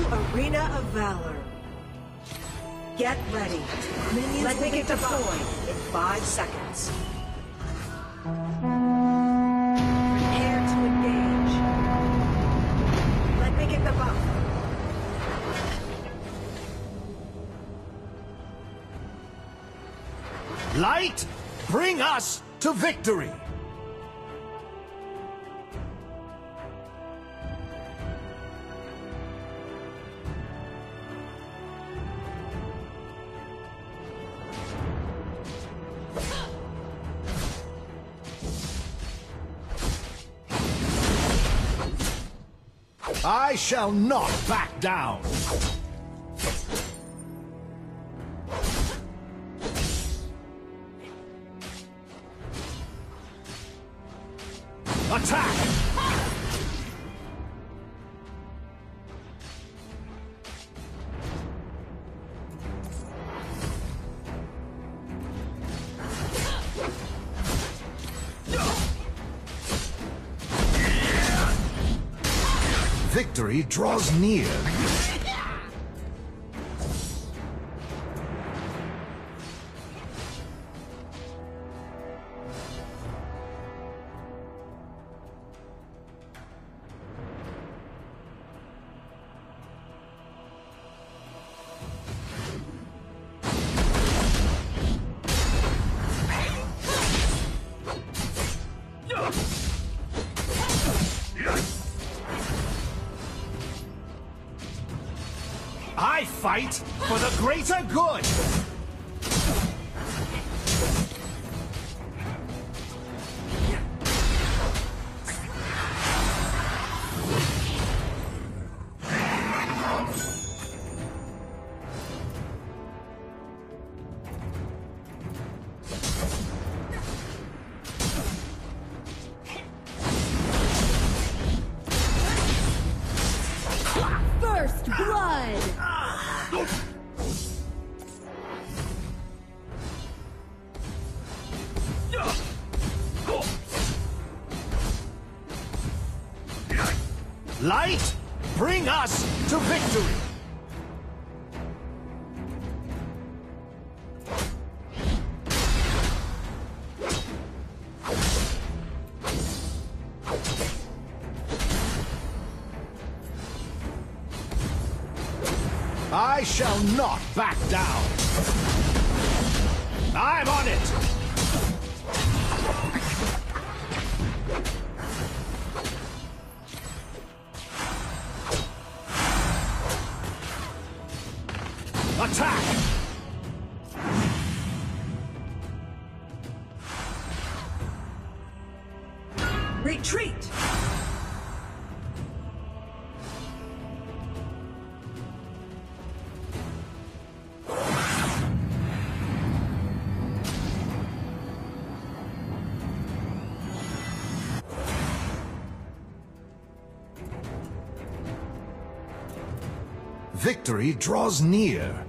Arena of Valor. Get ready. Minions Let me get deployed in 5 seconds. Prepare to engage. Let me get the buff. Light, bring us to victory! I shall not back down! Attack! Victory draws near. I fight for the greater good! First blood! Light, bring us to victory! I shall not back down! I'm on it! Attack! Retreat! Victory draws near.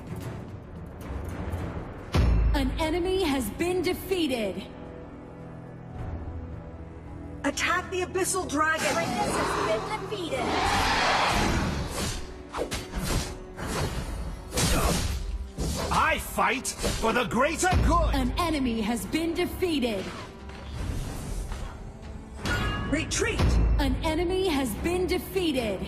An enemy has been defeated. Attack the Abyssal Dragon! Greatness has been defeated. I fight for the greater good! An enemy has been defeated. Retreat! An enemy has been defeated.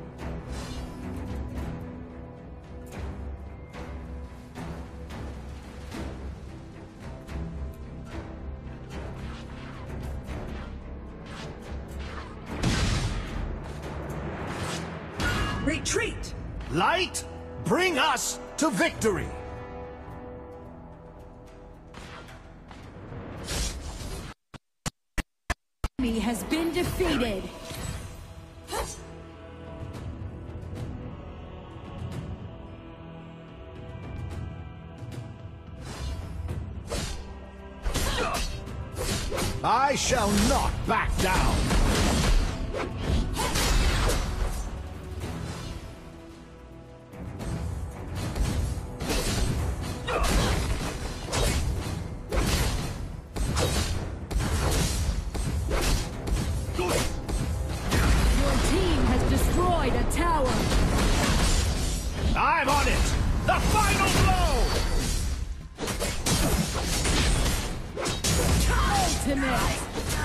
Retreat! Light, bring us to victory! Enemy has been defeated. I shall not back down! Your team has destroyed a tower. ultimate!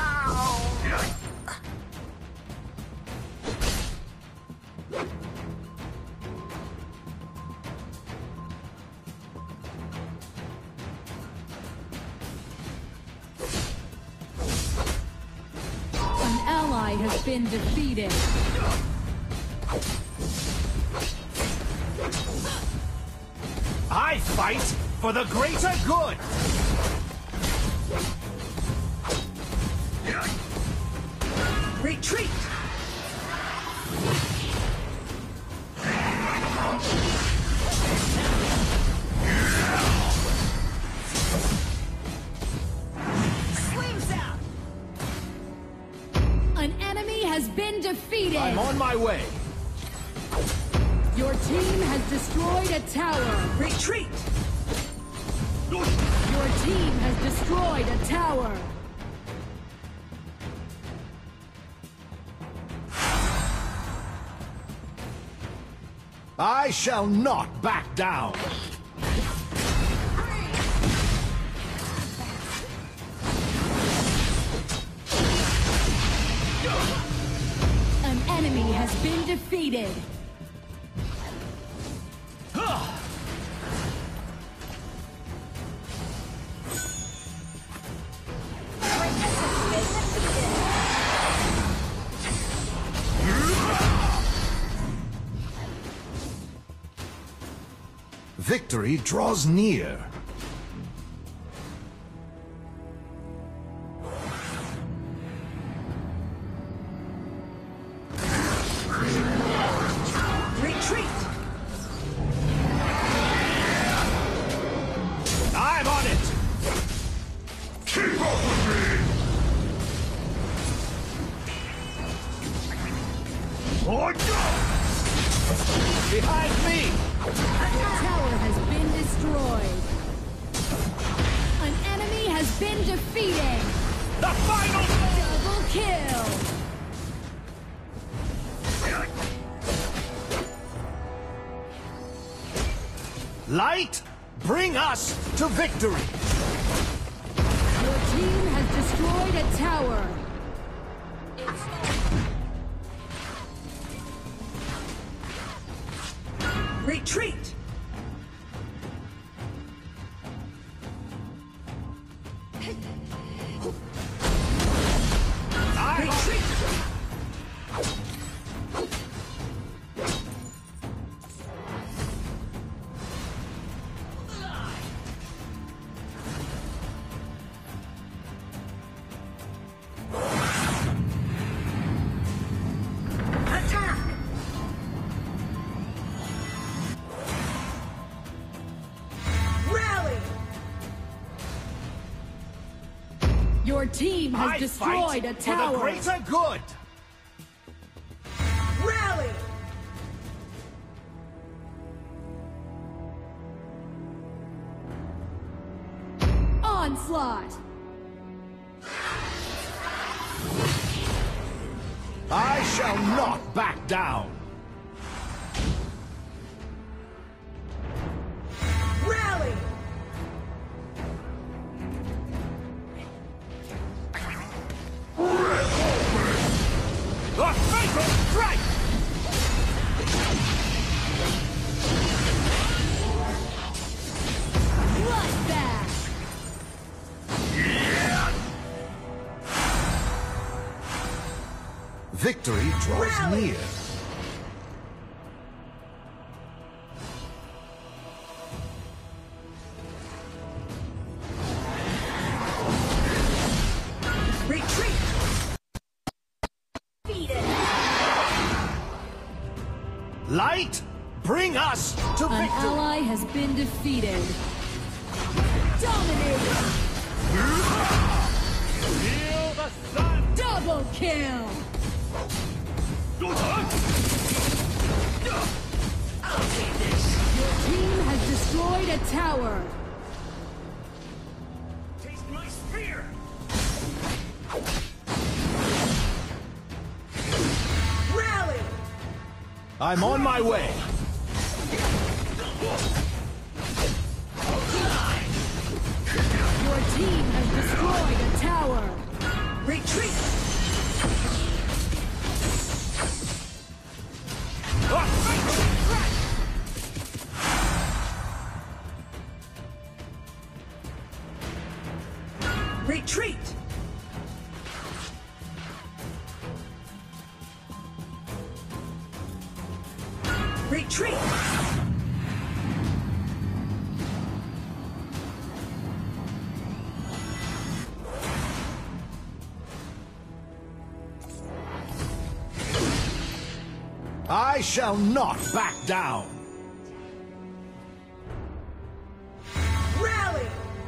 An ally has been defeated. I fight for the greater good! Retreat! Flames out! An enemy has been defeated! I'm on my way! Your team has destroyed a tower! Retreat! Your team has destroyed a tower! I shall not back down! An enemy has been defeated! Victory draws near. Retreat! I'm on it! Keep up with me! On go! Behind me! The tower has been destroyed! An enemy has been defeated! The final! Double kill! Light, bring us to victory! Your team has destroyed a tower! Retreat! I'm on Retreat! Attack! Rally! Your team has I destroyed fight a for the tower! greater good! Rally! Onslaught! I shall not back down! Rally! The fatal strike! Bloodbath! Victory draws Rally! near. Retreat! Light, bring us to An victory! ally has been defeated. Dominated! Feel the sun! Double kill! Your team has destroyed a tower. Taste my spear! Rally! I'm on my way! Your team has destroyed a tower. Retreat! Retreat! Retreat! I shall not back down. Rally!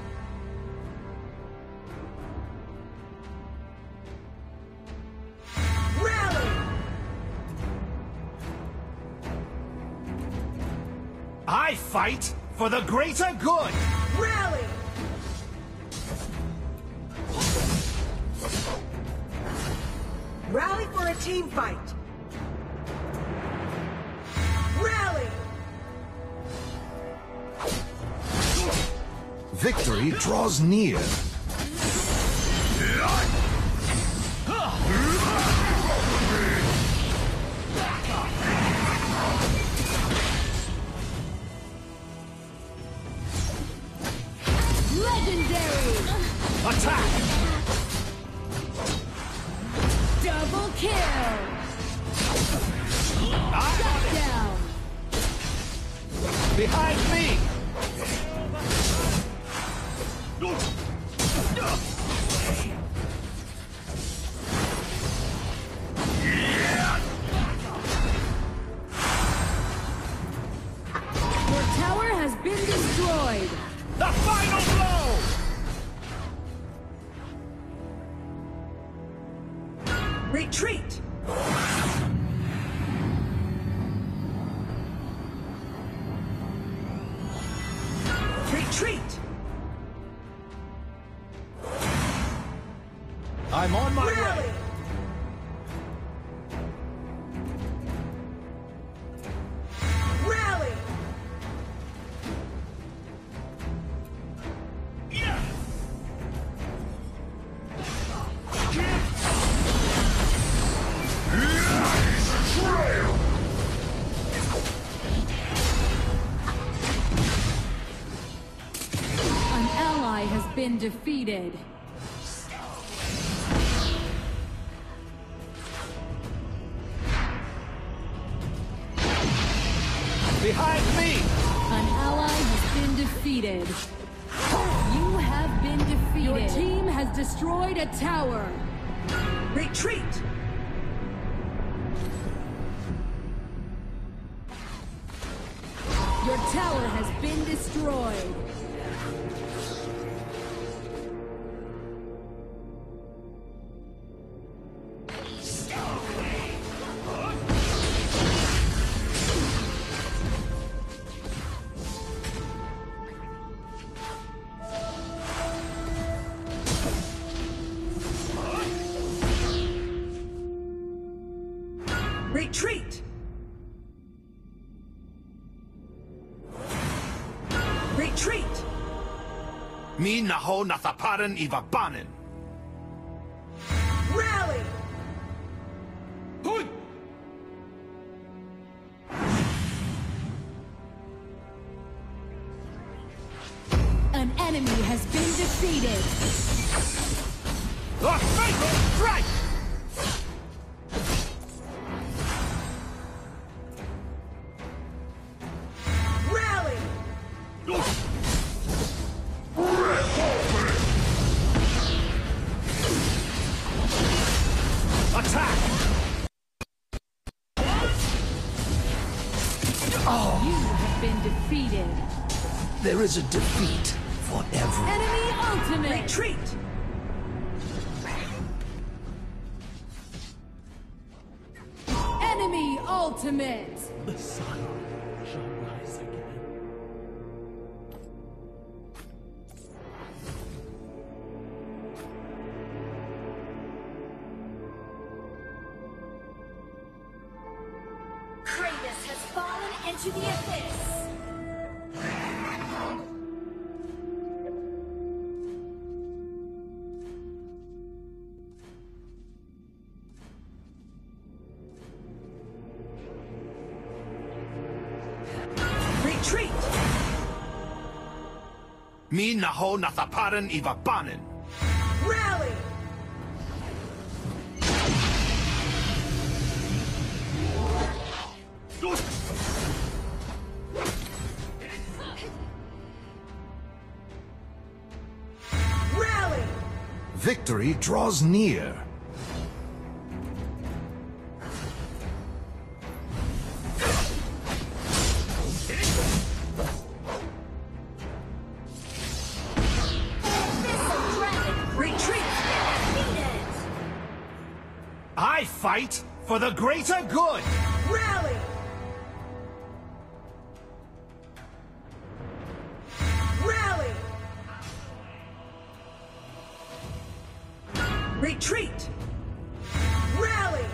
Rally! I fight for the greater good. Rally! Rally for a team fight. Rally! Victory draws near. Legendary! Attack! Double kill! Shut down! Behind me! Your tower has been destroyed! The final blow! Retreat! Retreat! I'm on my Rally! way. Rally! An ally has been defeated. Behind me! An ally has been defeated. You have been defeated. Your team has destroyed a tower. Retreat! Your tower has been destroyed. Retreat! Retreat! Mi naho nathaparan ivabanin. Rally! An enemy has been defeated. The fatal strike! Rally! Attack! You have been defeated. There is a defeat for everyone. Enemy ultimate. Retreat! Enemy ultimate. The sun shall rise again. Kratos has fallen into the abyss. Mi naho nathaparan ivapanen. Rally! Rally! Victory draws near. I fight for the greater good! Rally! Rally! Retreat! Rally!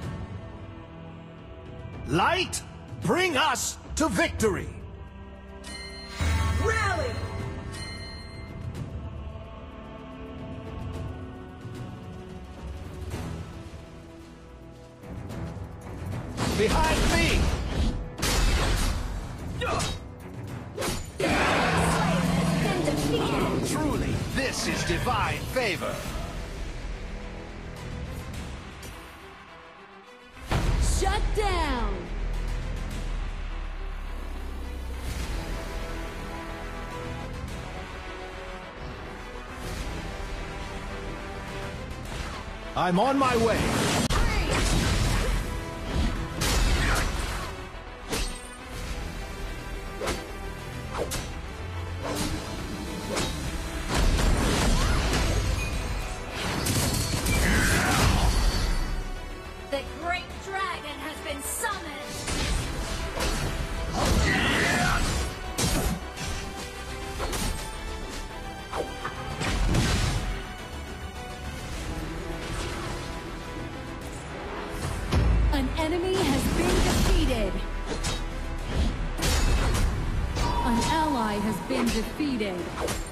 Light, bring us to victory! Rally! Behind me! Truly, this is divine favor. Shut down! I'm on my way. The great dragon has been summoned! An enemy has been defeated. An ally has been defeated.